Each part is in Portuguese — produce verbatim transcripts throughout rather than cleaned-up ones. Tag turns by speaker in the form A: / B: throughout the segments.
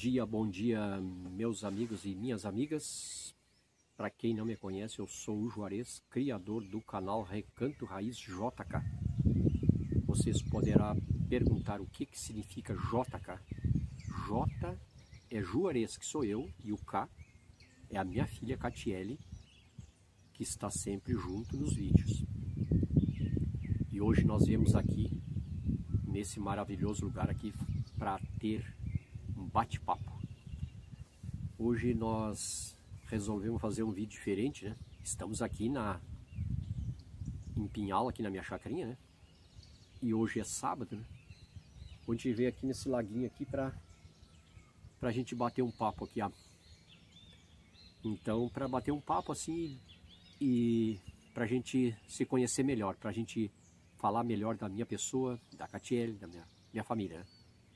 A: dia, bom dia, meus amigos e minhas amigas. Para quem não me conhece, eu sou o Juarez, criador do canal Recanto Raiz J K. Vocês poderão perguntar o que, que significa J K. J é Juarez, que sou eu, e o K é a minha filha Catiele, que está sempre junto nos vídeos. E hoje nós viemos aqui, nesse maravilhoso lugar aqui, para ter um bate-papo. Hoje nós resolvemos fazer um vídeo diferente, né? Estamos aqui na em Pinhal, aqui na minha chacrinha, né? E hoje é sábado, né? A gente veio aqui nesse laguinho aqui para pra gente bater um papo aqui, ó. Então, para bater um papo assim e pra gente se conhecer melhor, pra gente falar melhor da minha pessoa, da Catiele, da minha, minha família, né?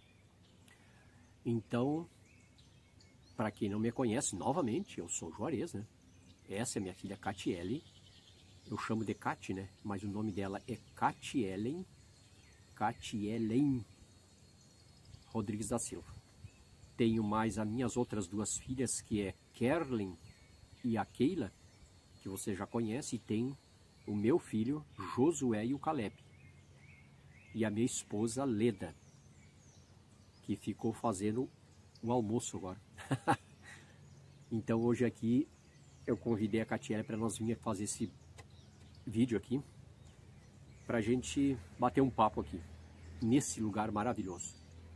A: Então, para quem não me conhece, novamente, eu sou Juarez, né? Essa é minha filha Catiele. Eu chamo de Cati, né? Mas o nome dela é Catielen, Catielen Rodrigues da Silva. Tenho mais as minhas outras duas filhas, que é Kerlin e a Keila, que você já conhece, e tem o meu filho Josué e o Caleb. E a minha esposa Leda, que ficou fazendo o almoço agora. Então hoje aqui eu convidei a Catiele para nós vir fazer esse vídeo aqui, para a gente bater um papo aqui, nesse lugar maravilhoso.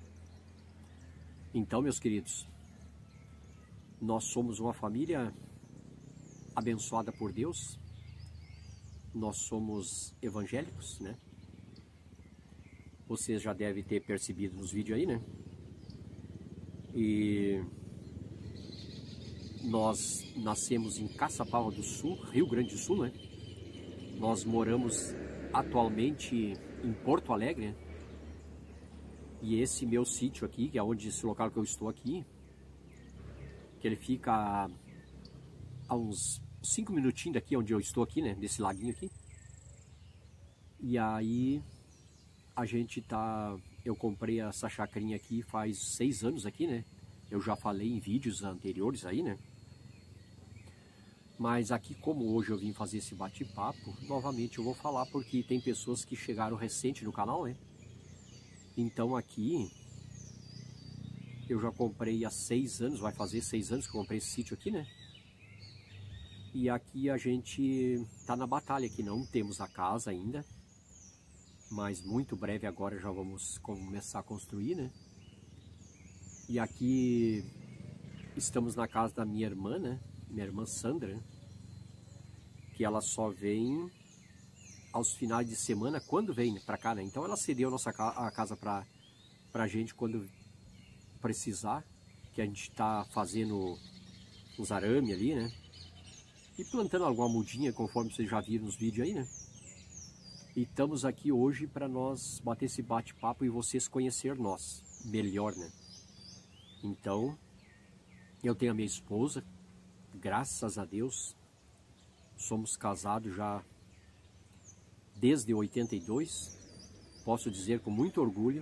A: Então, meus queridos, nós somos uma família abençoada por Deus, nós somos evangélicos, né? Vocês já devem ter percebido nos vídeos aí, né? E nós nascemos em Caçapava do Sul, Rio Grande do Sul, né? Nós moramos atualmente em Porto Alegre, né? E esse meu sítio aqui, que é onde esse local que eu estou aqui, que ele fica a, a uns cinco minutinhos daqui onde eu estou aqui, né? Desse laguinho aqui. E aí a gente tá... Eu comprei essa chacrinha aqui faz seis anos aqui, né? Eu já falei em vídeos anteriores aí, né? Mas aqui, como hoje eu vim fazer esse bate-papo, novamente eu vou falar porque tem pessoas que chegaram recente no canal, né? Então aqui, eu já comprei há seis anos, vai fazer seis anos que eu comprei esse sítio aqui, né? E aqui a gente tá na batalha aqui, não temos a casa ainda, mas muito breve agora já vamos começar a construir, né? E aqui estamos na casa da minha irmã, né? Minha irmã Sandra, que ela só vem aos finais de semana, quando vem pra cá, né? Então ela cedeu a nossa ca a casa pra, pra gente quando precisar, que a gente tá fazendo uns arame ali, né? E plantando alguma mudinha, conforme vocês já viram nos vídeos aí, né? E estamos aqui hoje para nós bater esse bate-papo e vocês conhecer nós melhor, né? Então, eu tenho a minha esposa, graças a Deus, somos casados já desde oitenta e dois, posso dizer com muito orgulho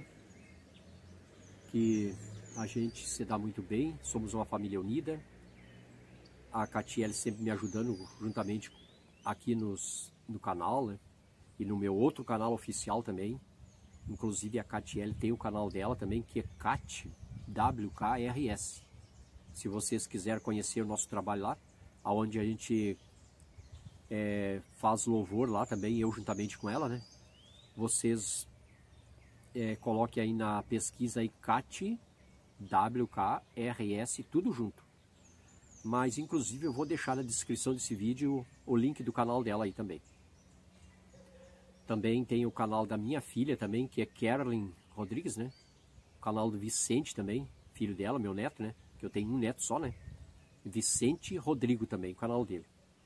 A: que a gente se dá muito bem, somos uma família unida. A Catiele sempre me ajudando juntamente aqui nos, no canal, né? E no meu outro canal oficial também. Inclusive a Catiele tem o canal dela também, que é Cat, W K R S. Se vocês quiserem conhecer o nosso trabalho lá, onde a gente é, faz louvor lá também, eu juntamente com ela, né? Vocês é, coloquem aí na pesquisa aí Cat, W K R S, tudo junto. Mas inclusive eu vou deixar na descrição desse vídeo o link do canal dela aí também. Também tem o canal da minha filha também, que é Kerlin Rodrigues, né? O canal do Vicente também, filho dela, meu neto, né? Que eu tenho um neto só, né? Vicente Rodrigo também, o canal dele.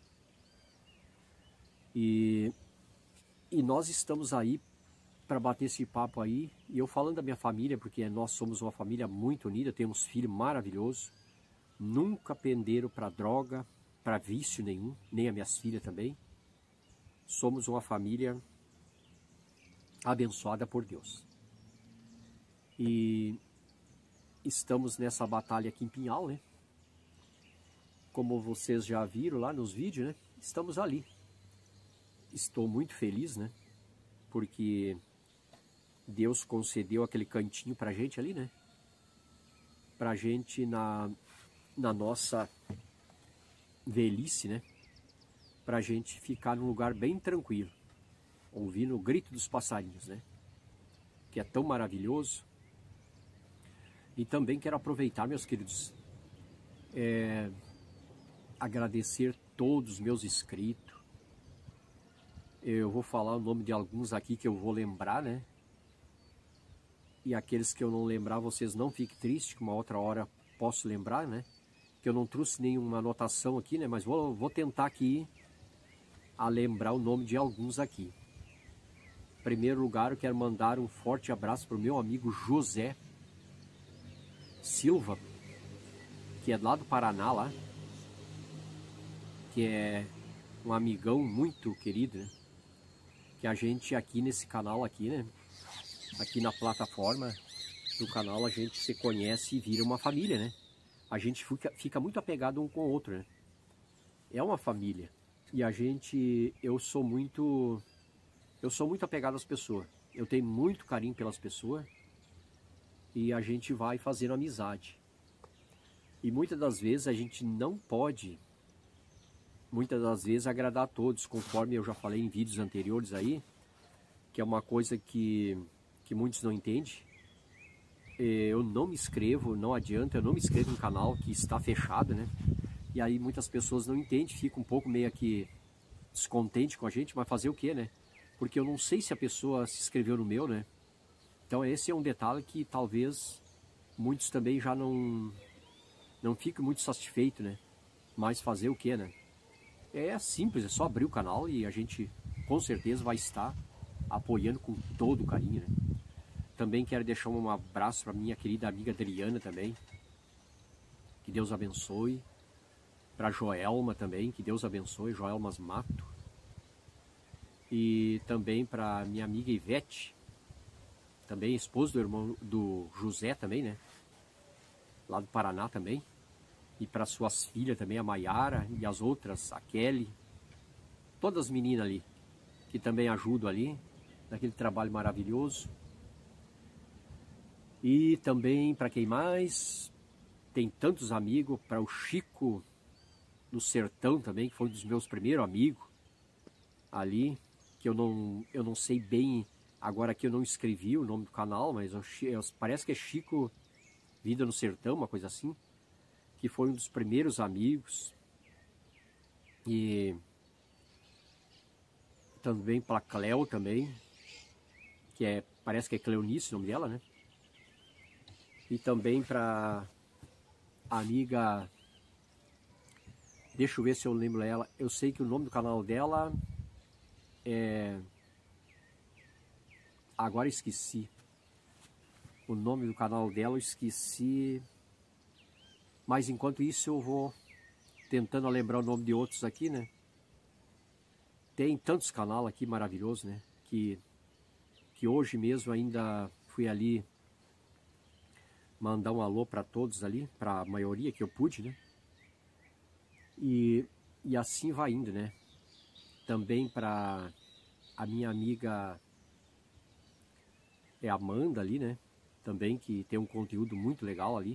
A: E, e nós estamos aí para bater esse papo aí. E eu falando da minha família, porque nós somos uma família muito unida, temos filhos maravilhosos. Nunca penderam para droga, para vício nenhum, nem as minhas filhas também. Somos uma família abençoada por Deus. E estamos nessa batalha aqui em Pinhal, né? Como vocês já viram lá nos vídeos, né? Estamos ali. Estou muito feliz, né? Porque Deus concedeu aquele cantinho pra gente ali, né? Pra gente na, na nossa velhice, né? Pra gente ficar num lugar bem tranquilo, ouvindo o grito dos passarinhos, né? Que é tão maravilhoso. E também quero aproveitar, meus queridos, é, agradecer todos os meus inscritos. Eu vou falar o nome de alguns aqui que eu vou lembrar, né? E aqueles que eu não lembrar, vocês não fiquem tristes, que uma outra hora posso lembrar, né? Que eu não trouxe nenhuma anotação aqui, né? Mas vou, vou tentar aqui a lembrar o nome de alguns aqui. Em primeiro lugar, eu quero mandar um forte abraço para o meu amigo José Silva, que é lá do Paraná, lá. Que é um amigão muito querido, né? Que a gente aqui nesse canal aqui, né? Aqui na plataforma do canal a gente se conhece e vira uma família, né? A gente fica, fica muito apegado um com o outro, né? É uma família. E a gente, eu sou muito, eu sou muito apegado às pessoas. Eu tenho muito carinho pelas pessoas. E a gente vai fazendo amizade. E muitas das vezes a gente não pode, muitas das vezes, agradar a todos, conforme eu já falei em vídeos anteriores aí, que é uma coisa que, que muitos não entendem. Eu não me inscrevo, não adianta, eu não me inscrevo em um canal que está fechado, né? E aí muitas pessoas não entendem, ficam um pouco meio que descontente com a gente, mas fazer o quê, né? Porque eu não sei se a pessoa se inscreveu no meu, né? Então esse é um detalhe que talvez muitos também já não, não fiquem muito satisfeitos, né? Mas fazer o quê, né? É simples, é só abrir o canal e a gente com certeza vai estar apoiando com todo o carinho, né? Também quero deixar um abraço para minha querida amiga Adriana também. Que Deus abençoe. Para Joelma também, que Deus abençoe, Joelmas Mato. E também para minha amiga Ivete, também esposa do irmão do José também, né? Lá do Paraná também. E para suas filhas também, a Maiara e as outras, a Kelly. Todas as meninas ali, que também ajudam ali, naquele trabalho maravilhoso. E também, para quem mais, tem tantos amigos, para o Chico no Sertão também, que foi um dos meus primeiros amigos ali, que eu não, eu não sei bem, agora aqui eu não escrevi o nome do canal, mas eu, eu, parece que é Chico Vida no Sertão, uma coisa assim, que foi um dos primeiros amigos. E também para Cleo também, que é, parece que é Cleonice o nome dela, né? E também para a amiga, deixa eu ver se eu lembro ela, eu sei que o nome do canal dela é, agora esqueci, o nome do canal dela eu esqueci, mas enquanto isso eu vou tentando lembrar o nome de outros aqui, né? Tem tantos canais aqui maravilhosos, né? Que, que hoje mesmo ainda fui ali mandar um alô para todos ali, para a maioria que eu pude, né? E, e assim vai indo, né? Também para a minha amiga é Amanda ali, né? Também que tem um conteúdo muito legal ali.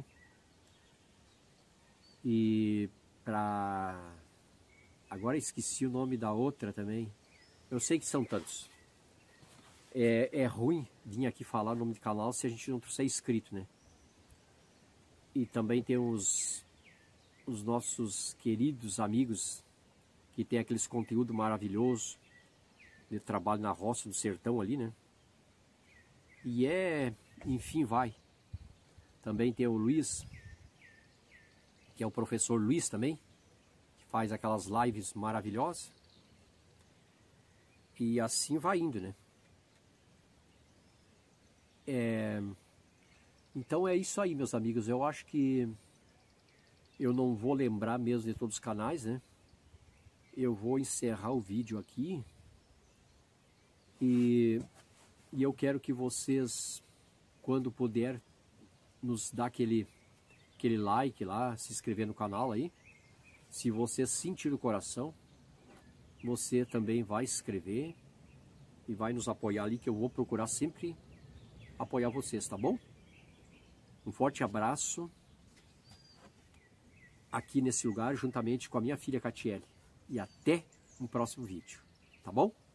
A: E para... agora esqueci o nome da outra também. Eu sei que são tantos. É, é ruim vir aqui falar o nome do canal se a gente não trouxer inscrito, né? E também tem os, os nossos queridos amigos que tem aqueles conteúdo maravilhoso de trabalho na roça do sertão ali, né? E é, enfim, vai. Também tem o Luiz, que é o professor Luiz também, que faz aquelas lives maravilhosas. E assim vai indo, né? É... Então é isso aí, meus amigos. Eu acho que eu não vou lembrar mesmo de todos os canais, né? Eu vou encerrar o vídeo aqui. E, e eu quero que vocês, quando puder, nos dar aquele, aquele like lá, se inscrever no canal aí. Se você sentir o coração, você também vai se inscrever e vai nos apoiar ali, que eu vou procurar sempre apoiar vocês, tá bom? Um forte abraço aqui nesse lugar, juntamente com a minha filha Catiele. E até um próximo vídeo, tá bom?